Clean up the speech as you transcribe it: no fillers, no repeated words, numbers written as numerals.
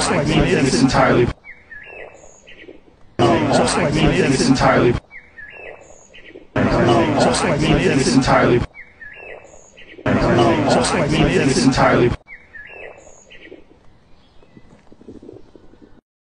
just like me, then it's entirely. Just like me, then it's entirely. Just like me, then it's entirely. Just like me, then it's entirely.